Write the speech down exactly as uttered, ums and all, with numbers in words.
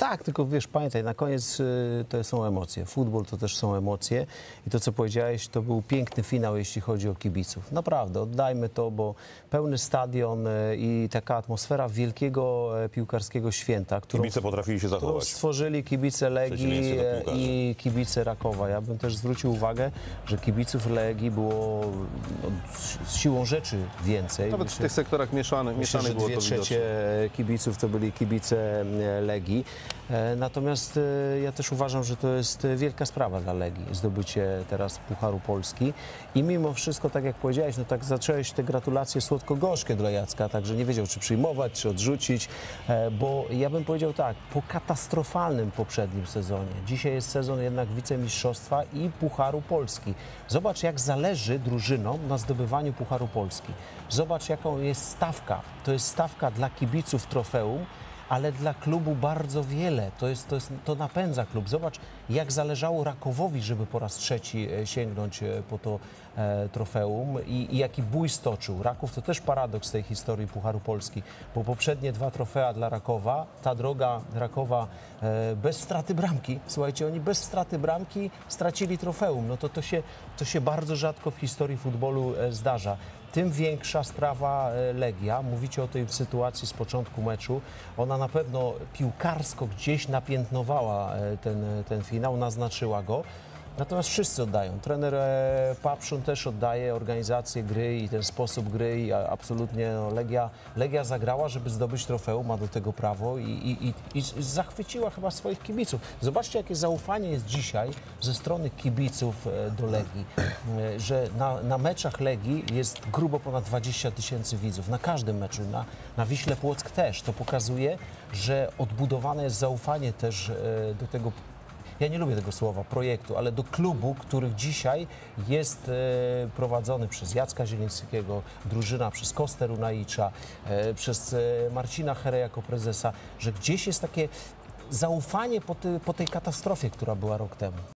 tak, tylko wiesz, pamiętaj, na koniec y, to są emocje. Futbol to też są emocje i to, co powiedziałeś, to był piękny finał, jeśli chodzi o kibiców. Naprawdę, oddajmy to, bo pełny stadion y, i taka atmosfera wielkiego y, piłkarskiego święta, którą, Kibice potrafili się którą zachować. stworzyli kibice Legii y, i kibice Rakowa. Ja bym też zwrócił uwagę, że kibiców Legii było no, z siłą rzeczy więcej. Nawet w tych sektorach mieszanych, Myślę, mieszanych że było dwie to trzecie widoczne. kibiców to byli kibice Legii. Natomiast ja też uważam, że to jest wielka sprawa dla Legii, zdobycie teraz Pucharu Polski. I mimo wszystko, tak jak powiedziałeś, no tak zacząłeś te gratulacje słodko-gorzkie dla Jacka, także nie wiedział, czy przyjmować, czy odrzucić, bo ja bym powiedział tak, po katastrofalnym poprzednim sezonie, dzisiaj jest sezon jednak wicemistrzostwa i Pucharu Polski. Zobacz, jak zależy drużynom na zdobywaniu Pucharu Polski. Zobacz, jaką jest stawka. To jest stawka dla kibiców trofeum, ale dla klubu bardzo wiele. To, jest, to, jest, to napędza klub. Zobacz, jak zależało Rakowowi, żeby po raz trzeci sięgnąć po to e, trofeum i, i jaki bój stoczył. Raków to też paradoks tej historii Pucharu Polski, bo poprzednie dwa trofea dla Rakowa, ta droga Rakowa e, bez straty bramki, słuchajcie, oni bez straty bramki stracili trofeum. No to to się, to się bardzo rzadko w historii futbolu e, zdarza. Tym większa sprawa Legia. Mówicie o tej sytuacji z początku meczu. Ona na pewno piłkarsko gdzieś napiętnowała ten, ten finał, naznaczyła go. Natomiast wszyscy oddają. Trener Papszun też oddaje organizację gry i ten sposób gry i absolutnie no, Legia, Legia zagrała, żeby zdobyć trofeum, ma do tego prawo i, i, i, i zachwyciła chyba swoich kibiców. Zobaczcie, jakie zaufanie jest dzisiaj ze strony kibiców do Legii, że na, na meczach Legii jest grubo ponad dwadzieścia tysięcy widzów, na każdym meczu, na, na Wiśle Płock też. To pokazuje, że odbudowane jest zaufanie też do tego, ja nie lubię tego słowa, projektu, ale do klubu, który dzisiaj jest e, prowadzony przez Jacka Zielińskiego, drużyna przez Kostę Runajicza, e, przez e, Marcina Herę jako prezesa, że gdzieś jest takie zaufanie po, ty, po tej katastrofie, która była rok temu.